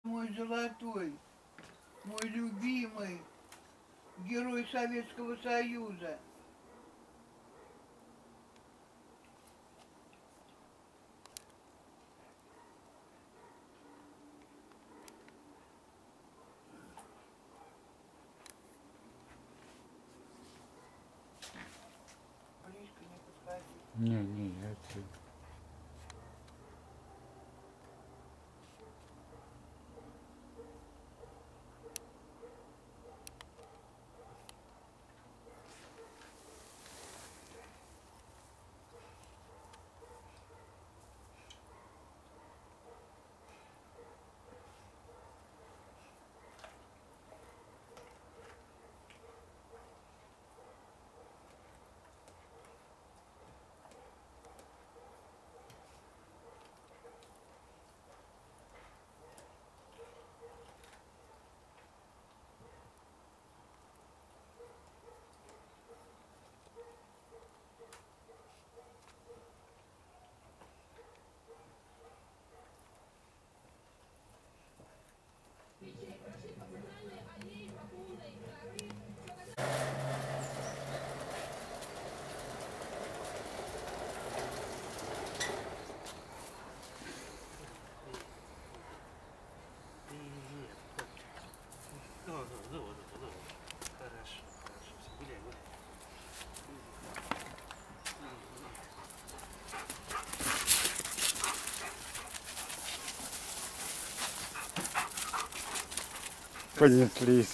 Мой золотой, мой любимый герой Советского Союза. Близко не подходи. Не, это... Понеслись.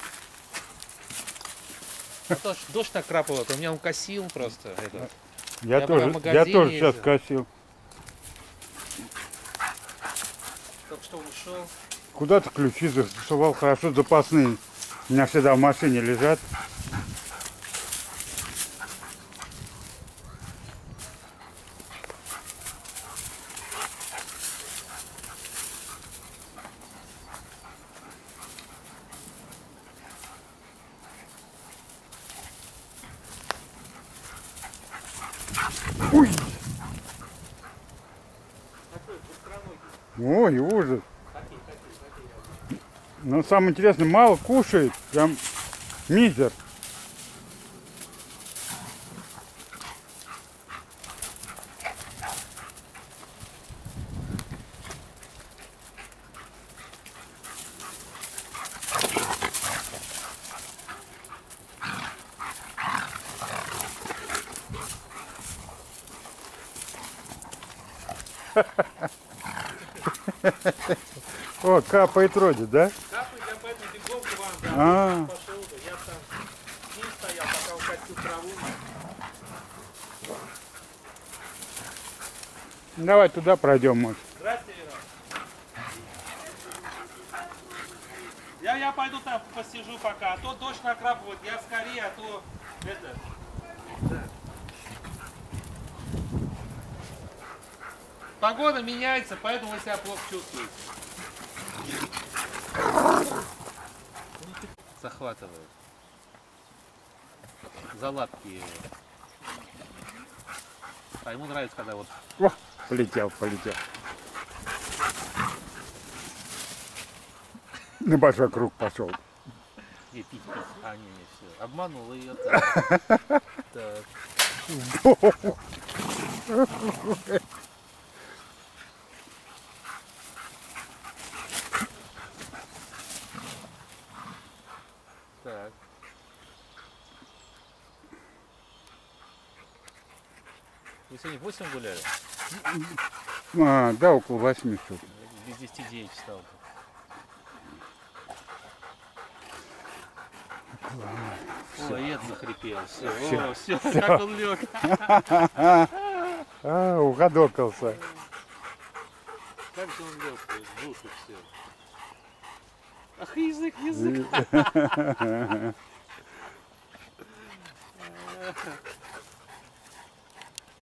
А то дождь накрапывает, у меня укосил просто. Это. Я тоже сейчас косил. Только что ушел. Куда-то ключи засовал, хорошо запасные. У меня всегда в машине лежат. Ой! Ой, ужас. Но самое интересное, мало кушает, прям мизер. О, капает вроде, да? Капает, я поэтому бегом к вам, да. Пошел бы, я там с ним стоял, пока укатил траву. Давай туда пройдем, может. Здравствуйте, Вера. Я пойду там посижу пока, а то дождь накрапывает, я скорее, а то это... Да. Погода меняется, поэтому вы себя плохо чувствуете. Захватывает. За лапки. А ему нравится, когда вот... О, полетел. На большой круг пошел. Не, пить. А, не, все. Обманул ее. Так. Так. Вы сегодня 8 гуляли? Да, около 8 штук. Без 10-9 встал. Ой, это захрипел. Все, как он лег. Угадокался. Как же он лег, в душу все. Ах, язык.